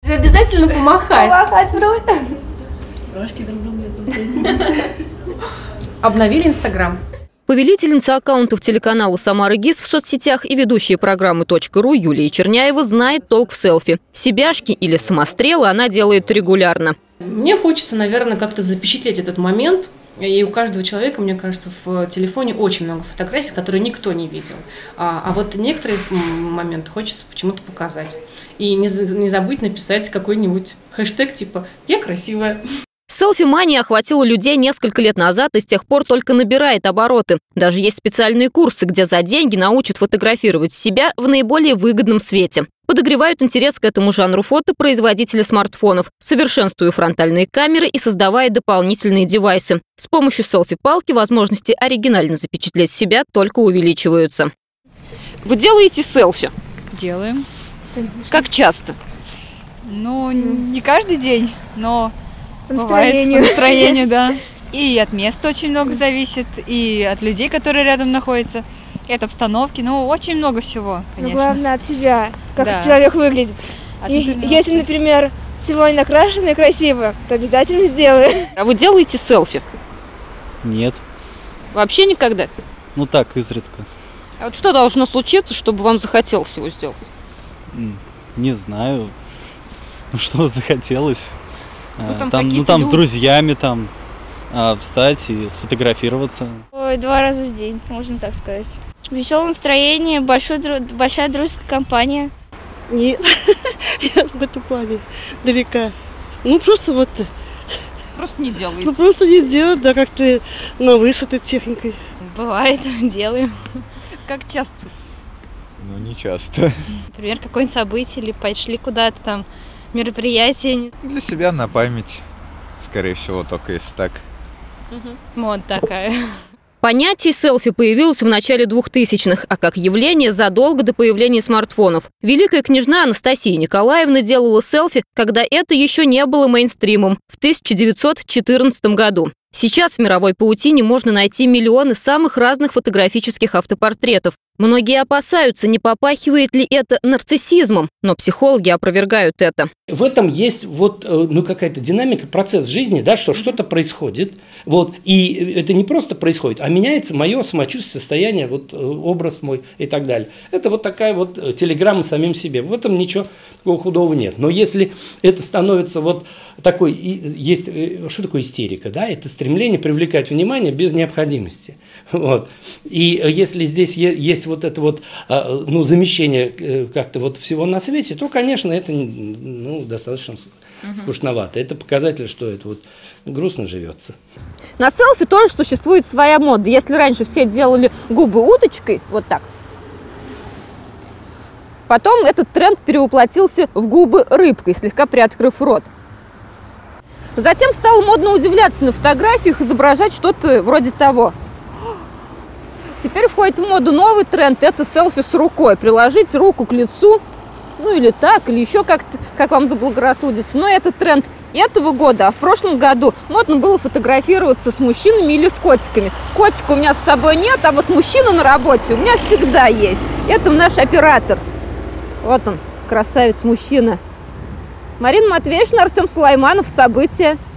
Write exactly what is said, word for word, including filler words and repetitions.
Же обязательно помахать. Помахать вроде. Рожки друг другу. Обновили Инстаграм. Повелительница аккаунтов телеканала «Самара ГИС» в соцсетях и ведущая программы «Точка.ру» Юлия Черняева знает толк в селфи. Себяшки или самострелы она делает регулярно. Мне хочется, наверное, как-то запечатлеть этот момент. И у каждого человека, мне кажется, в телефоне очень много фотографий, которые никто не видел. А, а вот некоторые моменты хочется почему-то показать. И не, не забыть написать какой-нибудь хэштег типа «Я красивая». Селфи-мания охватила людей несколько лет назад и с тех пор только набирает обороты. Даже есть специальные курсы, где за деньги научат фотографировать себя в наиболее выгодном свете. Подогревают интерес к этому жанру фото производители смартфонов, совершенствуя фронтальные камеры и создавая дополнительные девайсы. С помощью селфи-палки возможности оригинально запечатлеть себя только увеличиваются. Вы делаете селфи? Делаем. Как часто? Ну, не каждый день, но По бывает настроению. по настроению, да. И от места очень много зависит, и от людей, которые рядом находятся, и от обстановки. Ну, очень много всего, Но конечно. главное от себя, как Да. человек выглядит. От И интернета. если, например, сегодня накрашена и красиво, то обязательно сделаю. А вы делаете селфи? Нет. Вообще никогда? Ну так, изредка. А вот что должно случиться, чтобы вам захотелось его сделать? М, Не знаю, что захотелось. Ну, А, там там, ну какие-то там с люди. друзьями там а, встать и сфотографироваться. Ой, два раза в день, можно так сказать. Веселое настроение, большой, дру- большая дружеская компания. Нет, я в этом плане далека. Ну, просто вот, Просто не делаете. ну, просто не сделать, да, как-то на вы с этой техникой. Бывает, делаю. Как часто? Ну, не часто. Например, какое-нибудь событие или пошли куда-то там, мероприятие. Для себя на память, скорее всего, только если так. Вот такая. Понятие селфи появилось в начале двухтысячных, а как явление задолго до появления смартфонов. Великая княжна Анастасия Николаевна делала селфи, когда это еще не было мейнстримом, в тысяча девятьсот четырнадцатом году. Сейчас в мировой паутине можно найти миллионы самых разных фотографических автопортретов. Многие опасаются, не попахивает ли это нарциссизмом, но психологи опровергают это. В этом есть вот, э, ну, какая-то динамика, процесс жизни, да, что что-то происходит. Вот, и это не просто происходит, а меняется мое самочувствие, состояние, вот, э, образ мой и так далее. Это вот такая вот э, телеграмма самим себе. В этом ничего такого худого нет. Но если это становится вот такой, и, есть, э, что такое истерика, да, это стремление привлекать внимание без необходимости. Вот. И э, если здесь е- есть вот это вот, э, ну, замещение э, как-то вот всего на свете, то, конечно, это, ну, достаточно скучновато. Это показатель, что это вот грустно живется. На селфи тоже существует своя мода. Если раньше все делали губы уточкой, вот так, потом этот тренд перевоплотился в губы рыбкой, слегка приоткрыв рот. Затем стало модно удивляться на фотографиях, изображать что-то вроде того. Теперь входит в моду новый тренд – это селфи с рукой. Приложить руку к лицу, ну или так, или еще как-то, как вам заблагорассудится. Но это тренд этого года, а в прошлом году модно было фотографироваться с мужчинами или с котиками. Котика у меня с собой нет, а вот мужчина на работе у меня всегда есть. Это наш оператор. Вот он, красавец-мужчина. Марина Матвеевна, Артем Сулайманов. События.